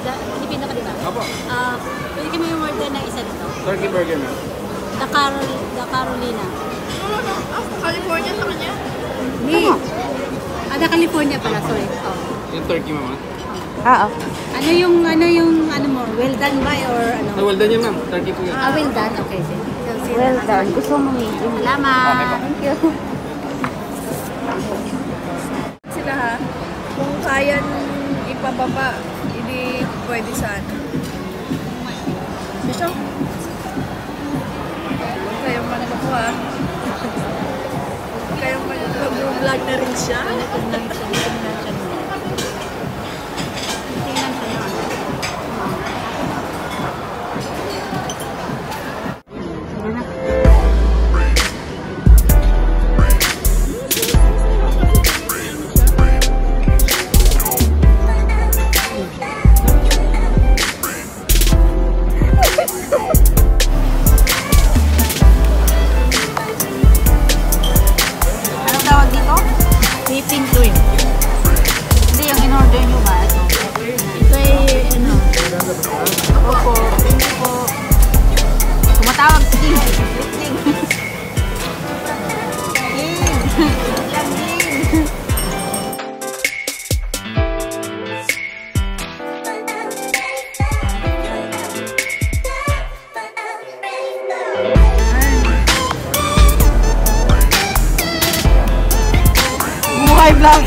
Pilipino ka, di ba? Opo. Pwede kami yung order na isa dito. Turkey burger na. The Carolina. California sa kanya? Hindi. The California pala, sorry. Oh. Yung turkey, mama. Ano yung mo? Well done ba or ano? Well done yun, ma'am. Turkey po yun. Well done. Okay, sige. Well done. Gusto mo medium. Salamat. Thank you. Sila ha? Kung kaya ipababa, hindi pwede saan. Gusto? Kayo manalo ko ha? Kayo mag-vlog na rin siya? Tingnan siya. Whipping cream. Hindi, yung in-order nyo ba? Ito ay, ano? Opo. Thank you po. Tumatawag, Sting. Sting. Vlog.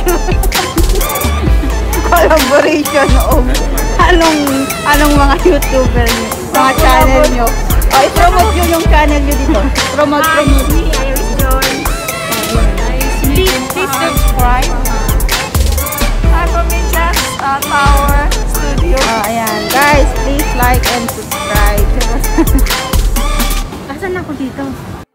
Collaboration of anong mga YouTuber nyo, mga channel nyo. I-promote nyo yung channel nyo dito. Promote. Please subscribe. Tower Studio. Ayan. Guys, please like and subscribe. Asan ako dito?